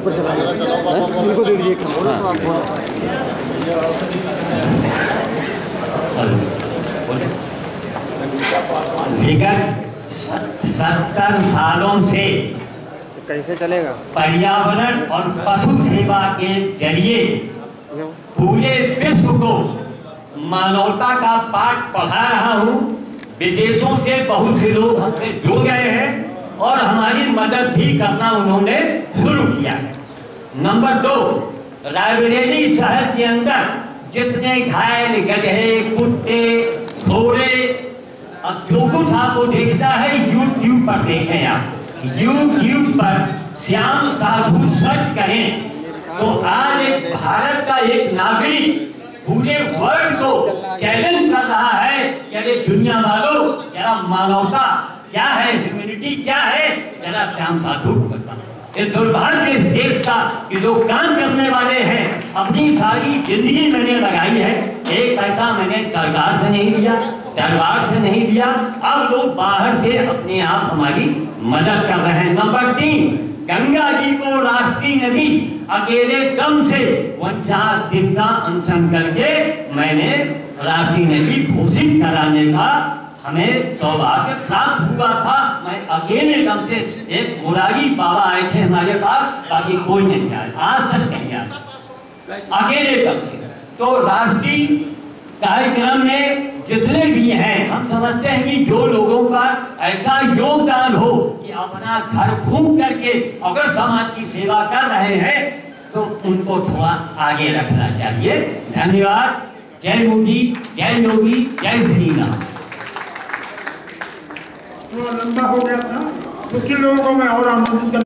इनको दे दीजिए। विगत 70 सालों से कैसे चलेगा? पर्यावरण और पशु सेवा के जरिए पूरे विश्व को मानवता का पाठ पढ़ा रहा हूँ। विदेशों से बहुत से लोग हमसे जुड़ गए हैं और हमारी मदद भी करना उन्होंने शुरू किया है। नंबर 2, रायबरेली शहर के अंदर जितने घायल गधे, कुत्ते, घोड़े, अब जो कुछ आपको देखता है यूट्यूब पर देखें। आप यूट्यूब पर श्याम साधु सर्च करें तो आज एक भारत का एक नागरिक पूरे वर्ल्ड को चैलेंज कर रहा है कि अरे दुनिया वालों, जरा मानवता क्या है, ह्यूमैनिटी क्या है, जरा श्याम साधु को बताओ। ये दुर्भाग्य देश का कि जो काम करने वाले हैं अपनी सारी जिंदगी मैंने लगाई है, एक पैसा मैंने सरकार से नहीं लिया, दरबार से नहीं लिया, अब लोग बाहर से अपने आप हमारी मदद कर रहे हैं। नंबर 3, गंगा जी को राष्ट्रीय नदी अकेले दम से 49 दिन का अनशन करके मैंने राष्ट्रीय नदी घोषित कराने का हमें सौभाग्य प्राप्त हुआ था। मैं अकेले दम से, एक मुरारी बाबा आए थे हमारे पास, बाकी कोई नहीं आया, आज तक नहीं आया, अकेले दम से। तो राष्ट्रीय कार्यक्रम में जितने भी हैं, हम समझते हैं कि जो लोगों का ऐसा योगदान हो कि अपना घर फूंक करके अगर समाज की सेवा कर रहे हैं तो उनको थोड़ा आगे रखना चाहिए। धन्यवाद। जय मोदी, जय योगी, जय श्री राम। लंबा हो गया था, कुछ लोगों को मैं और आमंत्रित